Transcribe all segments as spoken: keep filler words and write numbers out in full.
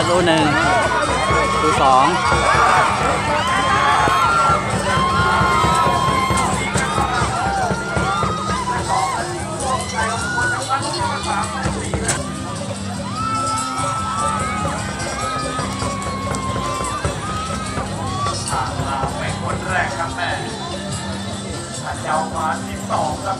ประตูหนึ่งประตูสองเป็นคนแรกครับแม่เจ้ามาที่สองครับ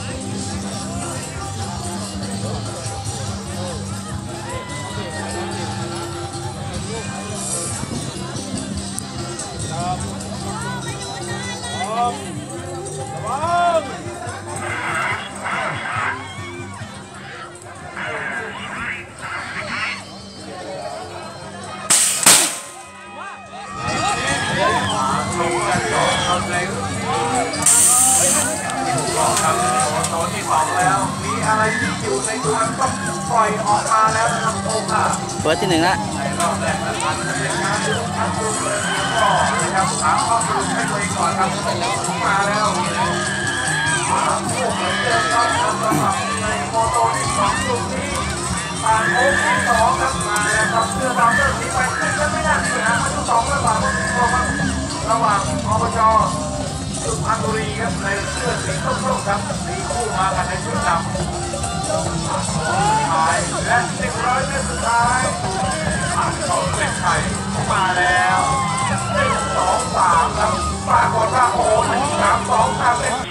ตัวที่สองแล้วมีอะไรที่อยู่ในตัวต้องปล่อยออกมาแล้วนะครับโอ้ค่ะเปิดที่หนึ่งละในรอบแรกนั้นมันจะเป็นการดูทั้งตัวเลยก็นะครับหาข้อสรุปให้ตัวเองก่อนครับมาแล้วมาคู่เหมือนเดิมครับสำหรับในโมโตที่สองลูกนี้ผ่านโค้งที่สองครับมาแล้วครับเพื่อเราเริ่มที่ไปขึ้นกันไม่ได้เลยนะที่สองระหว่างระหว่างอบจสุพรรณบุรีครับในเสื้อสีส้มๆครับสีคู่มากันในชุดดำสุดท้ายและหนึ่งร้อยเมตรสุดท้ายผ่านเข้าเส้นชัยมาแล้วหนึ่งสองสามครับปรากฏว่าโอ้หนึ่งสามสองสามเส้น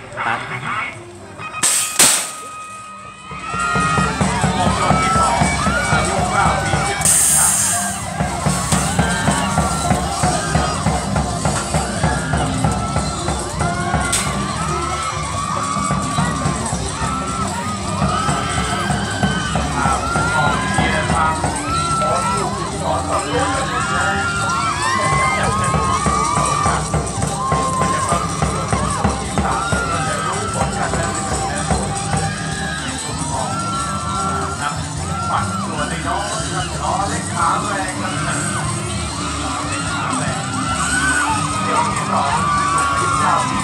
ที่สองอายุเก้าปีปั่นตัวในน้องครับล้อเล็กขาแรงครับล้อเล็กขาแรงเดี๋ยวที่สองที่เก้า